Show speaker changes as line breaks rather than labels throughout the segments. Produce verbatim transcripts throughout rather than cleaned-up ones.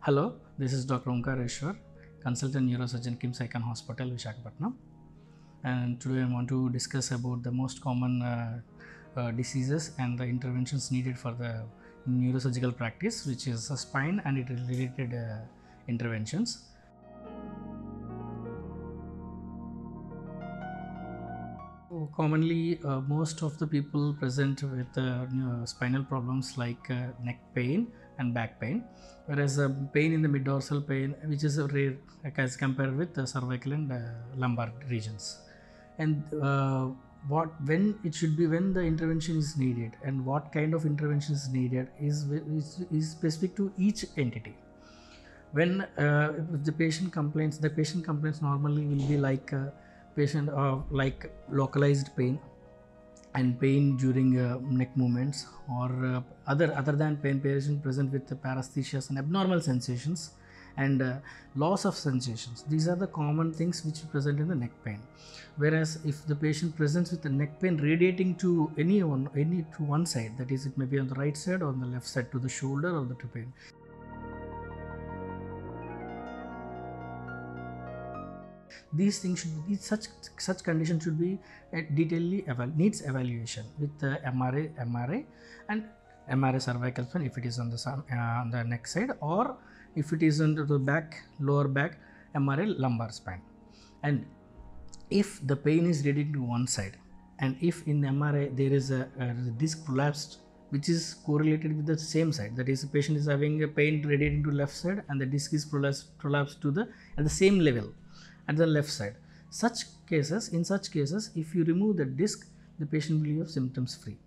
Hello, this is Doctor Omkareshwar, consultant neurosurgeon, KIMS Icon Hospital, Visakhapatnam. And today I want to discuss about the most common uh, uh, diseases and the interventions needed for the neurosurgical practice, which is the spine and it related uh, interventions. Commonly, uh, most of the people present with uh, spinal problems like uh, neck pain and back pain, whereas uh, pain in the mid-dorsal pain, which is rare as compared with the cervical and uh, lumbar regions. And uh, what when it should be, when the intervention is needed and what kind of intervention is needed is, is, is specific to each entity. When uh, if the patient complains, the patient complaints normally will be like uh, patient uh, like localized pain and pain during uh, neck movements, or uh, other other than pain, patient present with the paresthesias and abnormal sensations and uh, loss of sensations. These are the common things which present in the neck pain. Whereas if the patient presents with the neck pain radiating to any one any to one side, that is, it may be on the right side or on the left side, to the shoulder or the to pain, these things should be, such such conditions should be uh, detailedly eval needs evaluation with uh, M R I, M R I and M R I cervical spine if it is on the uh, on the neck side, or if it is on the back, lower back, M R I lumbar spine. And if the pain is radiating to one side, and if in M R I there is a, a disc prolapsed which is correlated with the same side, that is, the patient is having a pain radiating to left side and the disc is prolapsed, prolapsed to the at the same level at the left side. Such cases, in such cases, if you remove the disc, the patient will be symptoms free.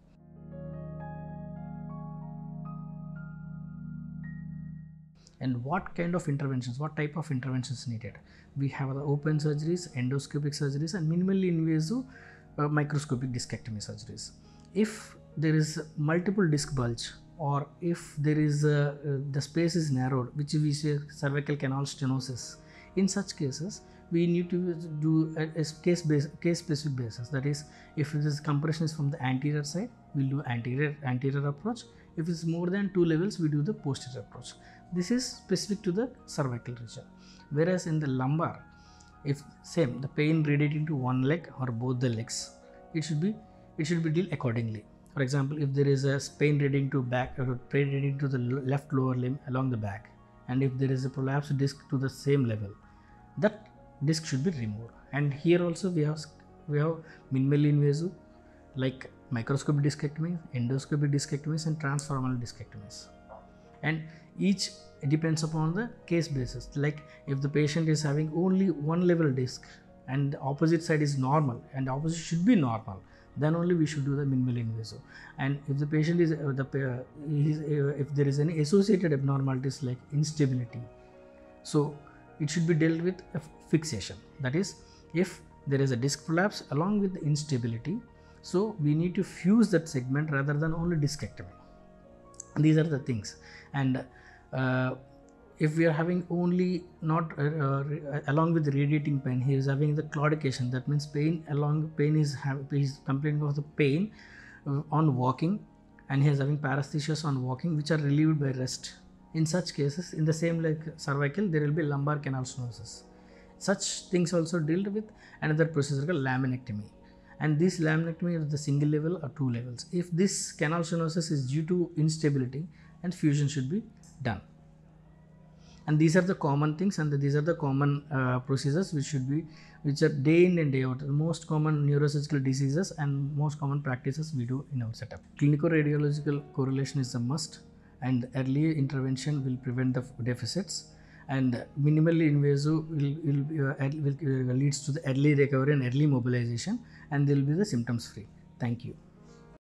And what kind of interventions, what type of interventions needed? We have the open surgeries, endoscopic surgeries, and minimally invasive uh, microscopic discectomy surgeries. If there is multiple disc bulge, or if there is uh, uh, the space is narrowed, which we say cervical canal stenosis, in such cases we need to do a, a case base, case specific basis. That is, if this compression is from the anterior side, we'll do anterior anterior approach. If it's more than two levels, we do the posterior approach. This is specific to the cervical region. Whereas in the lumbar, if same the pain radiating to one leg or both the legs, it should be it should be dealt accordingly. For example, if there is a pain radiating to back or pain radiating to the left lower limb along the back, and if there is a prolapsed disc to the same level, that disc should be removed. And here also we have we have minimally invasive like microscopic discectomy, endoscopic discectomies, and transfemoral discectomies. And each depends upon the case basis. Like if the patient is having only one level disc and the opposite side is normal and the opposite should be normal, then only we should do the minimally invasive. And if the patient is uh, the uh, is, uh, if there is any associated abnormalities like instability, so it should be dealt with a fixation. That is, if there is a disc prolapse along with the instability, so we need to fuse that segment rather than only discectomy. These are the things. And uh, if we are having only not uh, uh, along with the radiating pain, he is having the claudication. That means pain along pain is have, he is complaining of the pain uh, on walking, and he is having paresthesias on walking, which are relieved by rest. In such cases, in the same like cervical, there will be lumbar canal stenosis. Such things also dealt with another procedure called laminectomy. And this laminectomy is the single level or two levels. If this canal stenosis is due to instability, and fusion should be done. And these are the common things, and these are the common uh, procedures which should be, which are day in and day out, the most common neurosurgical diseases and most common practices we do in our setup. Clinico-radiological correlation is a must, and early intervention will prevent the deficits, and minimally invasive will, will, uh, will uh, leads to the early recovery and early mobilization, and they will be the symptoms free. Thank you.